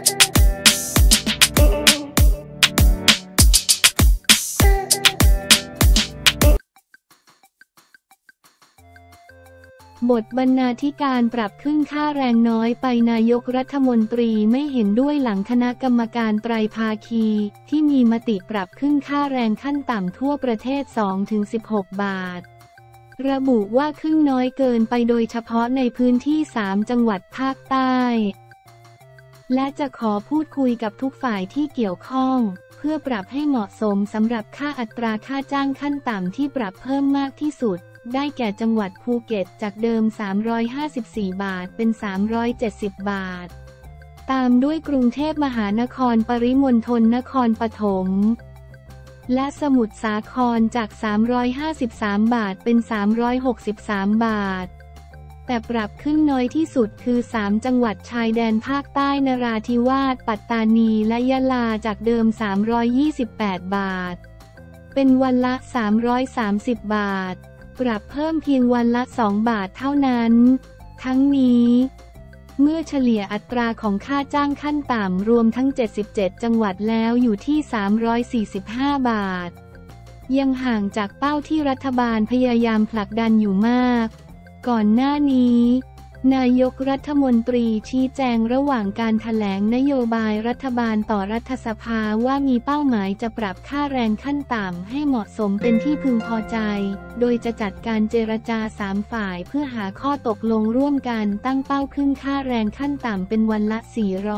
บทบรรณาธิการปรับขึ้นค่าแรงน้อยไปนายกรัฐมนตรีไม่เห็นด้วยหลังคณะกรรมการไตรภาคีที่มีมติปรับขึ้นค่าแรงขั้นต่ำทั่วประเทศ 2-16 บาทระบุว่าขึ้นน้อยเกินไปโดยเฉพาะในพื้นที่3จังหวัดภาคใต้และจะขอพูดคุยกับทุกฝ่ายที่เกี่ยวข้องเพื่อปรับให้เหมาะสมสำหรับค่าอัตราค่าจ้างขั้นต่ำที่ปรับเพิ่มมากที่สุดได้แก่จังหวัดภูเก็ตจากเดิม354 บาทเป็น370 บาทตามด้วยกรุงเทพมหานครปริมณฑลนครปฐมและสมุทรสาครจาก353 บาทเป็น363 บาทแต่ปรับขึ้นน้อยที่สุดคือ3จังหวัดชายแดนภาคใต้นราธิวาสปัตตานีและยะลาจากเดิม328 บาทเป็นวันละ330 บาทปรับเพิ่มเพียงวันละ2 บาทเท่านั้นทั้งนี้เมื่อเฉลี่ยอัตราของค่าจ้างขั้นต่ำรวมทั้ง77จังหวัดแล้วอยู่ที่345 บาทยังห่างจากเป้าที่รัฐบาลพยายามผลักดันอยู่มากก่อนหน้านี้นายกรัฐมนตรีชี้แจงระหว่างการแถลงนโยบายรัฐบาลต่อรัฐสภาว่ามีเป้าหมายจะปรับค่าแรงขั้นต่ำให้เหมาะสมเป็นที่พึงพอใจโดยจะจัดการเจรจา3 ฝ่ายเพื่อหาข้อตกลงร่วมกันตั้งเป้าขึ้นค่าแรงขั้นต่ำเป็นวันละ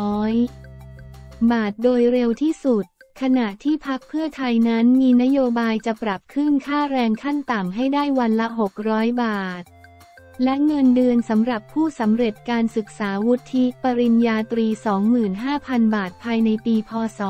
400 บาทโดยเร็วที่สุดขณะที่พรรคเพื่อไทยนั้นมีนโยบายจะปรับขึ้นค่าแรงขั้นต่ำให้ได้วันละ600 บาทและเงินเดือนสำหรับผู้สำเร็จการศึกษาวุฒิปริญญาตรี 25,000 บาทภายในปีพ.ศ.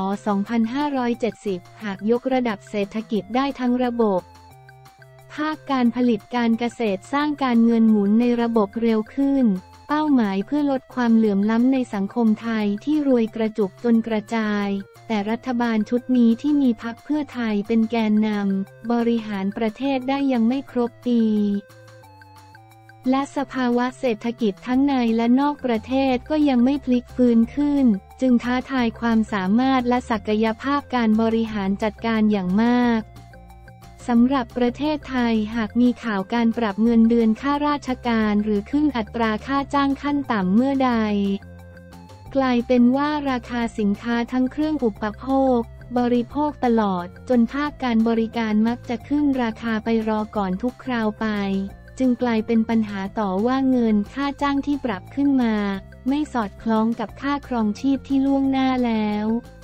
2570 หากยกระดับเศรษฐกิจได้ทั้งระบบภาคการผลิตการเกษตรสร้างการเงินหมุนในระบบเร็วขึ้นเป้าหมายเพื่อลดความเหลื่อมล้ำในสังคมไทยที่รวยกระจุกจนกระจายแต่รัฐบาลชุดนี้ที่มีพรรคเพื่อไทยเป็นแกนนำบริหารประเทศได้ยังไม่ครบปีและสภาวะเศรษฐกิจทั้งในและนอกประเทศก็ยังไม่พลิกฟื้นขึ้นจึงท้าทายความสามารถและศักยภาพการบริหารจัดการอย่างมากสำหรับประเทศไทยหากมีข่าวการปรับเงินเดือนข้าราชการหรือขึ้นอัตราค่าจ้างขั้นต่ำเมื่อใดกลายเป็นว่าราคาสินค้าทั้งเครื่องอุปโภคบริโภคตลอดจนภาคการบริการมักจะขึ้นราคาไปรอก่อนทุกคราวไปจึงกลายเป็นปัญหาต่อว่าเงินค่าจ้างที่ปรับขึ้นมาไม่สอดคล้องกับค่าครองชีพที่ล่วงหน้าแล้ว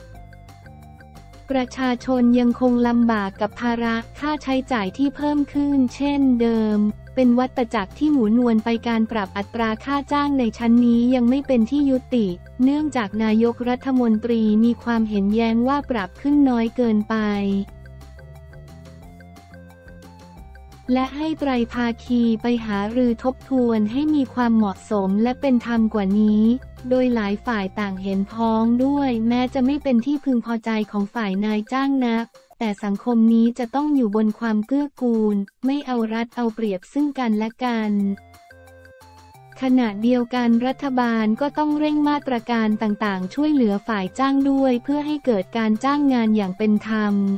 ประชาชนยังคงลำบากกับภาระค่าใช้จ่ายที่เพิ่มขึ้นเช่นเดิมเป็นวัฏจักรที่หมุนวนไปการปรับอัตราค่าจ้างในชั้นนี้ยังไม่เป็นที่ยุติเนื่องจากนายกรัฐมนตรีมีความเห็นแย้งว่าปรับขึ้นน้อยเกินไปและให้ไตรภาคีไปหารือทบทวนให้มีความเหมาะสมและเป็นธรรมกว่านี้โดยหลายฝ่ายต่างเห็นพ้องด้วยแม้จะไม่เป็นที่พึงพอใจของฝ่ายนายจ้างนักแต่สังคมนี้จะต้องอยู่บนความเกื้อกูลไม่เอารัดเอาเปรียบซึ่งกันและกันขณะเดียวกันรัฐบาลก็ต้องเร่งมาตรการต่างๆช่วยเหลือฝ่ายจ้างด้วยเพื่อให้เกิดการจ้างงานอย่างเป็นธรรม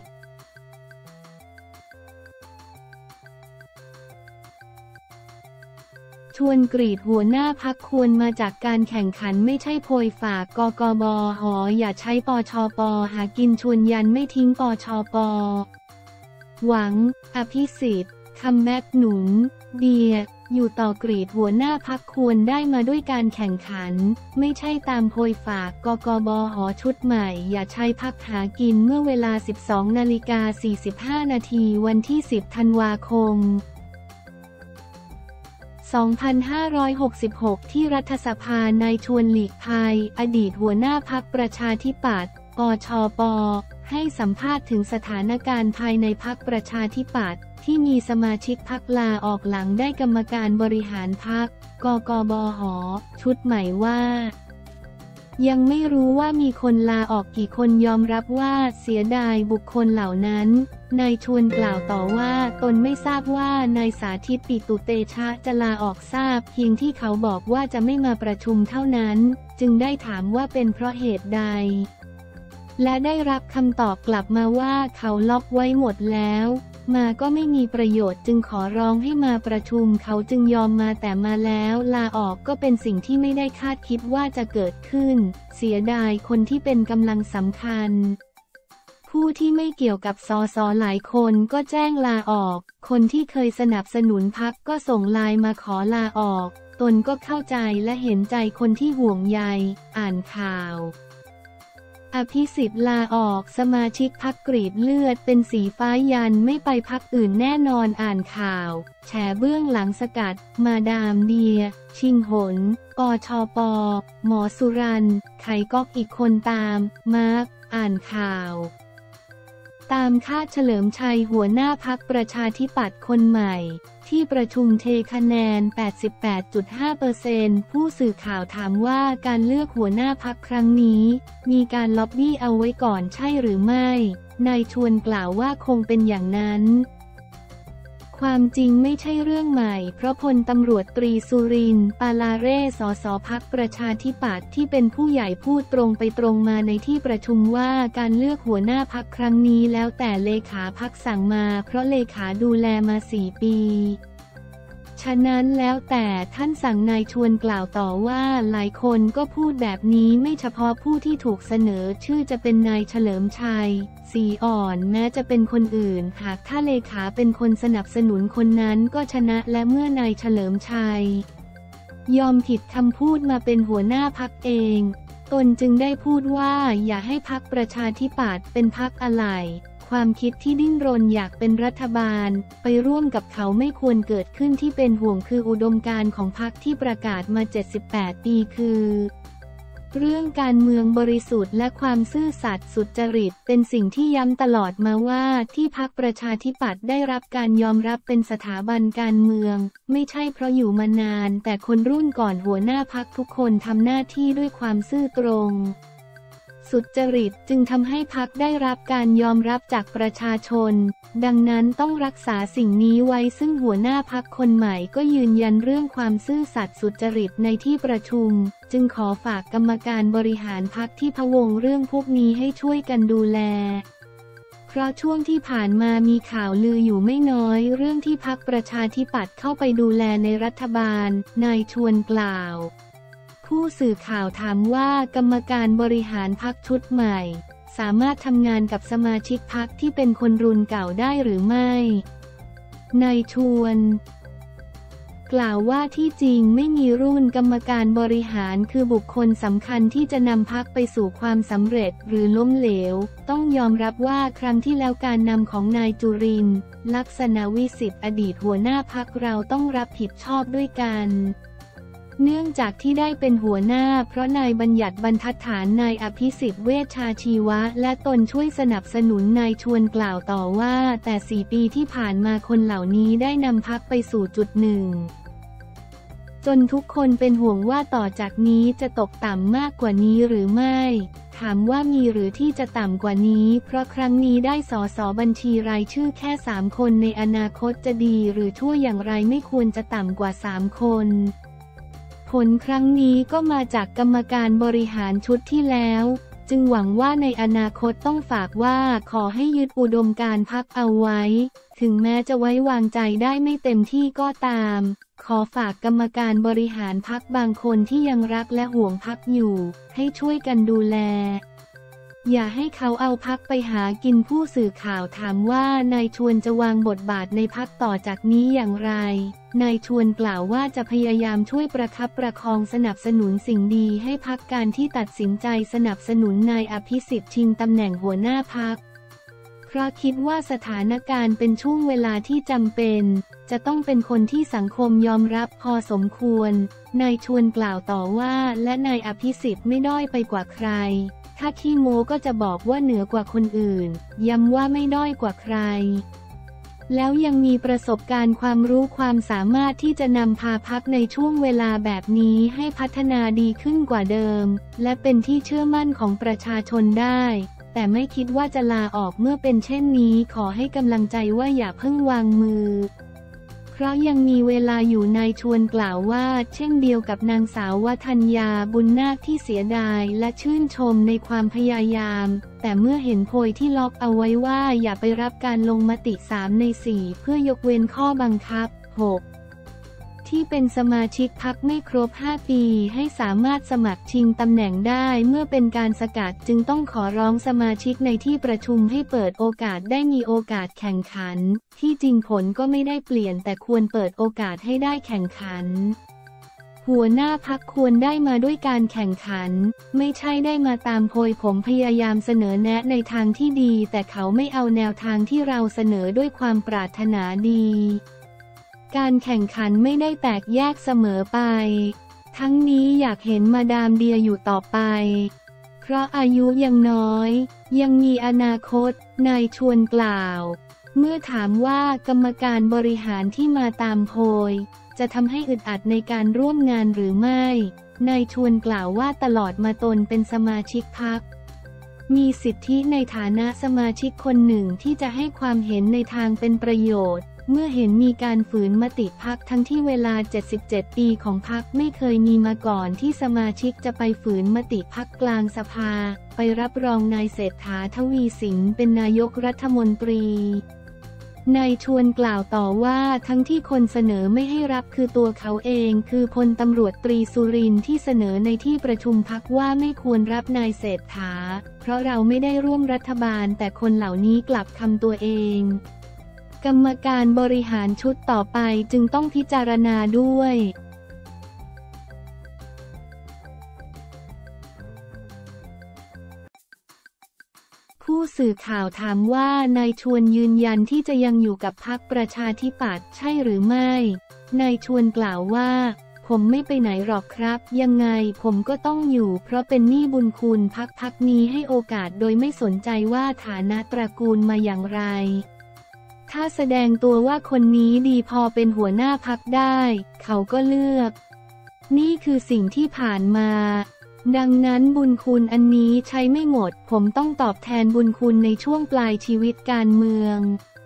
ชวนกรีดหัวหน้าพรรคควรมาจากการแข่งขันไม่ใช่โพยฝากกกบหอย่าใช้ปชปหากินชวนยันไม่ทิ้งปชปหวังอภิสิทธิ์คัมแบ็กหนุนเดียอยู่ต่อกรีดหัวหน้าพรรคควรได้มาด้วยการแข่งขันไม่ใช่ตามโพยฝากกกบหชุดใหม่อย่าใช้พรรคหากินเมื่อเวลา 12:45 นาทีวันที่ 10 ธันวาคม2566 ที่รัฐสภานายชวนหลีกภัยอดีตหัวหน้าพรรคประชาธิปัตย์ปชปให้สัมภาษณ์ถึงสถานการณ์ภายในพรรคประชาธิปัตย์ที่มีสมาชิกพรรคลาออกหลังได้กรรมการบริหารพรรคกกบหชุดใหม่ว่ายังไม่รู้ว่ามีคนลาออกกี่คนยอมรับว่าเสียดายบุคคลเหล่านั้นนายชวนกล่าวต่อว่าตนไม่ทราบว่านายสาธิตปิตุเตชะจะลาออกทราบเพียงที่เขาบอกว่าจะไม่มาประชุมเท่านั้นจึงได้ถามว่าเป็นเพราะเหตุใดและได้รับคำตอบกลับมาว่าเขาล็อกไว้หมดแล้วมาก็ไม่มีประโยชน์จึงขอร้องให้มาประชุมเขาจึงยอมมาแต่มาแล้วลาออกก็เป็นสิ่งที่ไม่ได้คาดคิดว่าจะเกิดขึ้นเสียดายคนที่เป็นกำลังสำคัญผู้ที่ไม่เกี่ยวกับสสหลายคนก็แจ้งลาออกคนที่เคยสนับสนุนพรรคก็ส่งไลน์มาขอลาออกตนก็เข้าใจและเห็นใจคนที่ห่วงใยอ่านข่าวอภิสิทธิ์ลาออกสมาชิกพรรคกรีดเลือดเป็นสีฟ้ายันไม่ไปพรรคอื่นแน่นอนอ่านข่าวแฉเบื้องหลังสกัดมาดามเดียชิงหนปชปหมอสุรันไขก๊อกอีกคนตามมาร์กอ่านข่าวตามคาดเฉลิมชัยหัวหน้าพรรคประชาธิปัตย์คนใหม่ที่ประชุมเทคะแนน 88.5% ผู้สื่อข่าวถามว่าการเลือกหัวหน้าพรรคครั้งนี้มีการล็อบบี้เอาไว้ก่อนใช่หรือไม่นายชวนกล่าวว่าคงเป็นอย่างนั้นความจริงไม่ใช่เรื่องใหม่เพราะพลตำรวจตรีสุรินทร์ปาลาเร่สสพรรคประชาธิปัตย์ที่เป็นผู้ใหญ่พูดตรงไปตรงมาในที่ประชุมว่าการเลือกหัวหน้าพรรคครั้งนี้แล้วแต่เลขาพรรคสั่งมาเพราะเลขาดูแลมา4 ปีฉะนั้นแล้วแต่ท่านสั่งนายชวนกล่าวต่อว่าหลายคนก็พูดแบบนี้ไม่เฉพาะผู้ที่ถูกเสนอชื่อจะเป็นนายเฉลิมชัยสีอ่อนแม้จะเป็นคนอื่นหากถ้าเลขาเป็นคนสนับสนุนคนนั้นก็ชนะและเมื่อนายเฉลิมชัยยอมผิดคำพูดมาเป็นหัวหน้าพรรคเองตนจึงได้พูดว่าอย่าให้พรรคประชาธิปัตย์เป็นพรรคอะไรความคิดที่ดิ้นรนอยากเป็นรัฐบาลไปร่วมกับเขาไม่ควรเกิดขึ้นที่เป็นห่วงคืออุดมการณ์ของพรรคที่ประกาศมา78 ปีคือเรื่องการเมืองบริสุทธิ์และความซื่อสัตย์สุจริตเป็นสิ่งที่ย้ำตลอดมาว่าที่พรรคประชาธิปัตย์ได้รับการยอมรับเป็นสถาบันการเมืองไม่ใช่เพราะอยู่มานานแต่คนรุ่นก่อนหัวหน้าพรรคทุกคนทำหน้าที่ด้วยความซื่อตรงสุจริตจึงทำให้พรรคได้รับการยอมรับจากประชาชนดังนั้นต้องรักษาสิ่งนี้ไว้ซึ่งหัวหน้าพรรคคนใหม่ก็ยืนยันเรื่องความซื่อสัตย์สุจริตในที่ประชุมจึงขอฝากกรรมการบริหารพรรคที่พะวงเรื่องพวกนี้ให้ช่วยกันดูแลเพราะช่วงที่ผ่านมามีข่าวลืออยู่ไม่น้อยเรื่องที่พรรคประชาธิปัตย์เข้าไปดูแลในรัฐบาลนายชวนกล่าวผู้สื่อข่าวถามว่ากรรมการบริหารพรรคชุดใหม่สามารถทำงานกับสมาชิกพรรคที่เป็นคนรุ่นเก่าได้หรือไม่นายชวนกล่าวว่าที่จริงไม่มีรุ่นกรรมการบริหารคือบุคคลสำคัญที่จะนำพรรคไปสู่ความสำเร็จหรือล้มเหลวต้องยอมรับว่าครั้งที่แล้วการนำของนายจุรินทร์ลักษณวิสิทธิ์อดีตหัวหน้าพรรคเราต้องรับผิดชอบด้วยกันเนื่องจากที่ได้เป็นหัวหน้าเพราะนายบัญญัติบรรทัดฐานนายอภิสิทธิ์เวชชาชีวะและตนช่วยสนับสนุนนายชวนกล่าวต่อว่าแต่4 ปีที่ผ่านมาคนเหล่านี้ได้นำพรรคไปสู่จุดหนึ่งจนทุกคนเป็นห่วงว่าต่อจากนี้จะตกต่ำมากกว่านี้หรือไม่ถามว่ามีหรือที่จะต่ำกว่านี้เพราะครั้งนี้ได้สสบัญชีรายชื่อแค่3 คนในอนาคตจะดีหรือชั่วอย่างไรไม่ควรจะต่ำกว่า3 คนผลครั้งนี้ก็มาจากกรรมการบริหารชุดที่แล้วจึงหวังว่าในอนาคตต้องฝากว่าขอให้ยึดอุดมการณ์พรรคเอาไว้ถึงแม้จะไว้วางใจได้ไม่เต็มที่ก็ตามขอฝากกรรมการบริหารพรรคบางคนที่ยังรักและห่วงพรรคอยู่ให้ช่วยกันดูแลอย่าให้เขาเอาพรรคไปหากินผู้สื่อข่าวถามว่านายชวนจะวางบทบาทในพรรคต่อจากนี้อย่างไรนายชวนกล่าวว่าจะพยายามช่วยประคับประคองสนับสนุนสิ่งดีให้พรรคการที่ตัดสินใจสนับสนุนนายอภิสิทธิ์ชิงตำแหน่งหัวหน้าพรรคเพราะคิดว่าสถานการณ์เป็นช่วงเวลาที่จำเป็นจะต้องเป็นคนที่สังคมยอมรับพอสมควรนายชวนกล่าวต่อว่าและนายอภิสิทธิ์ไม่ด้อยไปกว่าใครถ้าขี้โม้ก็จะบอกว่าเหนือกว่าคนอื่นย้ำว่าไม่ด้อยกว่าใครแล้วยังมีประสบการณ์ความรู้ความสามารถที่จะนำพาพรรคในช่วงเวลาแบบนี้ให้พัฒนาดีขึ้นกว่าเดิมและเป็นที่เชื่อมั่นของประชาชนได้แต่ไม่คิดว่าจะลาออกเมื่อเป็นเช่นนี้ขอให้กำลังใจว่าอย่าเพิ่งวางมือเพราะยังมีเวลาอยู่นายชวนกล่าวว่าเช่นเดียวกับนางสาววทัญญาบุญนาคที่เสียดายและชื่นชมในความพยายามแต่เมื่อเห็นโพยที่ล็อกเอาไว้ว่าอย่าไปรับการลงมติ3 ใน 4เพื่อยกเว้นข้อบังคับ 6ที่เป็นสมาชิกพรรคไม่ครบ5 ปีให้สามารถสมัครชิงตำแหน่งได้เมื่อเป็นการสกัดจึงต้องขอร้องสมาชิกในที่ประชุมให้เปิดโอกาสได้มีโอกาสแข่งขันที่จริงผลก็ไม่ได้เปลี่ยนแต่ควรเปิดโอกาสให้ได้แข่งขันหัวหน้าพรรคควรได้มาด้วยการแข่งขันไม่ใช่ได้มาตามโพยผมพยายามเสนอแนะในทางที่ดีแต่เขาไม่เอาแนวทางที่เราเสนอด้วยความปรารถนาดีการแข่งขันไม่ได้แตกแยกเสมอไปทั้งนี้อยากเห็นมาดามเดียอยู่ต่อไปเพราะอายุยังน้อยยังมีอนาคตนายชวนกล่าวเมื่อถามว่ากรรมการบริหารที่มาตามโพยจะทำให้อึดอัดในการร่วมงานหรือไม่นายชวนกล่าวว่าตลอดมาตนเป็นสมาชิกพรรคมีสิทธิในฐานะสมาชิกคนหนึ่งที่จะให้ความเห็นในทางเป็นประโยชน์เมื่อเห็นมีการฝืนมติพรรคทั้งที่เวลา77 ปีของพรรคไม่เคยมีมาก่อนที่สมาชิกจะไปฝืนมติพรรคกลางสภาไปรับรองนายเศรษฐาทวีสินเป็นนายกรัฐมนตรีนายชวนกล่าวต่อว่าทั้งที่คนเสนอไม่ให้รับคือตัวเขาเองคือพลตำรวจตรีสุรินทร์ที่เสนอในที่ประชุมพรรคว่าไม่ควรรับนายเศรษฐาเพราะเราไม่ได้ร่วมรัฐบาลแต่คนเหล่านี้กลับทำตัวเองกรรมการบริหารชุดต่อไปจึงต้องพิจารณาด้วยผู้สื่อข่าวถามว่านายชวนยืนยันที่จะยังอยู่กับพรรคประชาธิปัตย์ใช่หรือไม่นายชวนกล่าวว่าผมไม่ไปไหนหรอกครับยังไงผมก็ต้องอยู่เพราะเป็นหนี้บุญคุณพรรคนี้ให้โอกาสโดยไม่สนใจว่าฐานะตระกูลมาอย่างไรถ้าแสดงตัวว่าคนนี้ดีพอเป็นหัวหน้าพรรคได้เขาก็เลือกนี่คือสิ่งที่ผ่านมาดังนั้นบุญคุณอันนี้ใช้ไม่หมดผมต้องตอบแทนบุญคุณในช่วงปลายชีวิตการเมือง